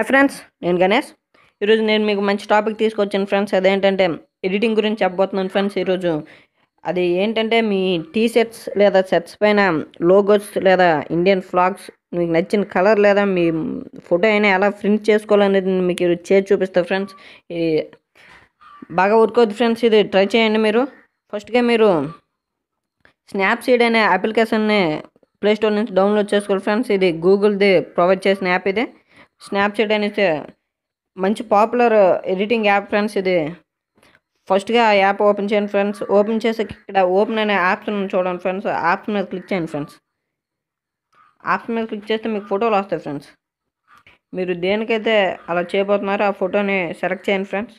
Friends, నేను గణేష్. ఈరోజు నేను మీకు మంచి టాపిక్ తీసుకొచ్చాను ఫ్రెండ్స్. అదేంటంటే ఎడిటింగ్ గురించి చెప్పబోతున్నాను ఫ్రెండ్స్. ఈరోజు అది ఏంటంటే మీ టీ షర్ట్స్ లేదా షర్ట్స్ పైన లోగోస్ లేదా ఇండియన్ ఫ్లాగ్స్ మీకు నచ్చిన కలర్ లేదా మీ ఫోటో అయినా ఎలా ప్రింట్ చేసుకోవాలనేది మీకు ఈరోజు చేసి చూపిస్తాను ఫ్రెండ్స్. ఇది బాగా వర్క్ అవుతుంది ఫ్రెండ్స్. ఇది ట్రై చేయండి మీరు. ఫస్ట్గా మీరు స్నాప్సీడ్ అనే అప్లికేషన్ని ప్లేస్టోర్ నుంచి డౌన్లోడ్ చేసుకోవాలి ఫ్రెండ్స్. ఇది గూగుల్ది ప్రొవైడ్ చేసిన యాప్. ఇది స్నాప్సీడ్ అనేది మంచి పాపులర్ ఎడిటింగ్ యాప్ ఫ్రెండ్స్. ఇది ఫస్ట్గా ఆ యాప్ ఓపెన్ చేయండి ఫ్రెండ్స్. ఓపెన్ చేసి ఇక్కడ ఓపెన్ అనే ఆప్షన్ చూడండి ఫ్రెండ్స్. ఆప్షన్ మీద క్లిక్ చేయండి ఫ్రెండ్స్. ఆప్షన్ మీద క్లిక్ చేస్తే మీకు ఫోటోలు వస్తాయి ఫ్రెండ్స్. మీరు దేనికైతే అలా చేయబోతున్నారో ఆ ఫోటోని సెలెక్ట్ చేయండి ఫ్రెండ్స్.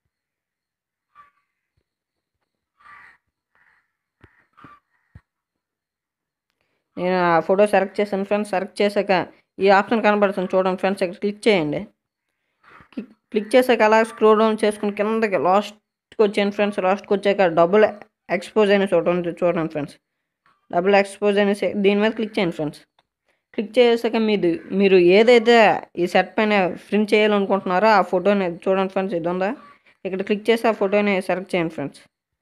నేను ఆ ఫోటో సెలెక్ట్ చేశాను ఫ్రెండ్స్. సెలెక్ట్ చేశాక ఈ ఆప్షన్ కనబడుతుంది చూడండి ఫ్రెండ్స్. ఇక్కడ క్లిక్ చేయండి. క్లిక్ చేశాక అలా స్క్రోల్ డౌన్ చేసుకుని కిందకి లాస్ట్కి వచ్చాను ఫ్రెండ్స్. లాస్ట్కి వచ్చాక డబుల్ ఎక్స్పోజ్ అని చూడండి ఫ్రెండ్స్. డబుల్ ఎక్స్పోజ్ అనేసి దీని మీద క్లిక్ చేయండి ఫ్రెండ్స్. క్లిక్ చేసాక మీరు ఏదైతే ఈ సెట్ పైన ప్రింట్ చేయాలనుకుంటున్నారో ఆ ఫోటోని చూడండి ఫ్రెండ్స్. ఇది ఉందా, ఇక్కడ క్లిక్ చేసి ఆ ఫోటోని సెలెక్ట్ చేయండి ఫ్రెండ్స్.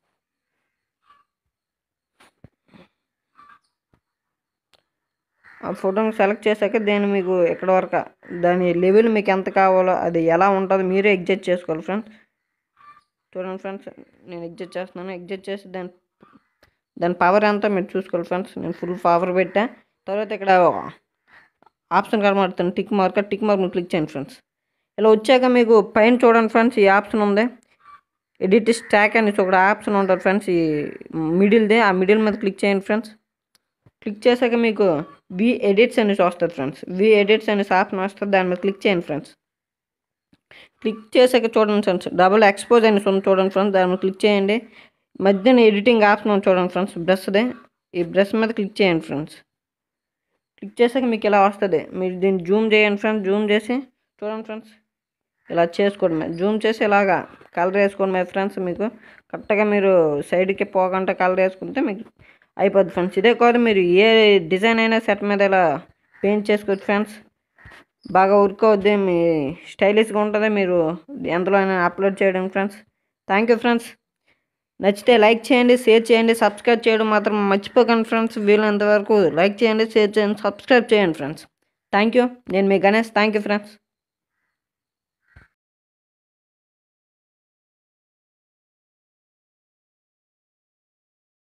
ఆ ఫోటోని సెలెక్ట్ చేశాక మీకు ఎక్కడ వరకు దాని లెవెల్ మీకు ఎంత కావాలో అది ఎలా ఉంటుందో మీరే ఎగ్జైట్ చేసుకోవాలి ఫ్రెండ్స్. చూడండి ఫ్రెండ్స్, నేను ఎగ్జైట్ చేస్తున్నాను. ఎగ్జైట్ చేసి దాని పవర్ ఎంత మీరు చూసుకోవాలి ఫ్రెండ్స్. నేను ఫుల్ పవర్ పెట్టా. తర్వాత ఇక్కడ ఆప్షన్ కనబడుతుంది టిక్ మార్క్ మీద క్లిక్ చేయండి ఫ్రెండ్స్. ఇలా వచ్చాక మీకు పైన చూడండి ఫ్రెండ్స్, ఈ ఆప్షన్ ఉంది ఎడిట్ స్టాక్ అని ఒక ఆప్షన్ ఉంటుంది ఫ్రెండ్స్. ఈ మిడిల్ది, ఆ మిడిల్ మీద క్లిక్ చేయండి ఫ్రెండ్స్. క్లిక్ చేశాక మీకు వి ఎడిట్స్ అనేసి వస్తుంది ఫ్రెండ్స్. వి ఎడిట్స్ అనేసి ఆప్షన్ వస్తుంది, దాని మీద క్లిక్ చేయండి ఫ్రెండ్స్. క్లిక్ చేశాక చూడండి ఫ్రెండ్స్, డబుల్ ఎక్స్పోజ్ అనేసి ఉంది చూడండి ఫ్రెండ్స్. దాని మీద క్లిక్ చేయండి. మధ్యన ఎడిటింగ్ ఆప్షన్ ఉంది చూడండి ఫ్రెండ్స్, బ్రష్ది. ఈ బ్రష్ మీద క్లిక్ చేయండి ఫ్రెండ్స్. క్లిక్ చేశాక మీకు ఇలా వస్తుంది. మీరు దీన్ని జూమ్ చేయండి ఫ్రెండ్స్. జూమ్ చేసి చూడండి ఫ్రెండ్స్, ఇలా చేసుకోవడమే. జూమ్ చేసి ఇలాగా కలర్ వేసుకోవడమే ఫ్రెండ్స్. మీకు కరెక్ట్గా మీరు సైడ్కి పోకుండా కలర్ వేసుకుంటే మీకు అయిపోద్ది ఫ్రెండ్స్. ఇదే కాదు, మీరు ఏ డిజైన్ అయినా సెట్ మీద ఇలా పెయింట్ చేసుకోవచ్చు ఫ్రెండ్స్. బాగా వర్క్ అవుద్ది, మీ స్టైలిష్గా ఉంటుంది. మీరు ఎందులో అయినా అప్లోడ్ చేయడం ఫ్రెండ్స్. Thank you friends. నచ్చితే లైక్ చేయండి, షేర్ చేయండి, సబ్స్క్రైబ్ చేయడం మాత్రం మర్చిపోకండి ఫ్రెండ్స్. వీలైనంత వరకు లైక్ చేయండి, షేర్ చేయండి, సబ్స్క్రైబ్ చేయండి ఫ్రెండ్స్. Thank you. నేను మీ గణేష్. Thank you friends.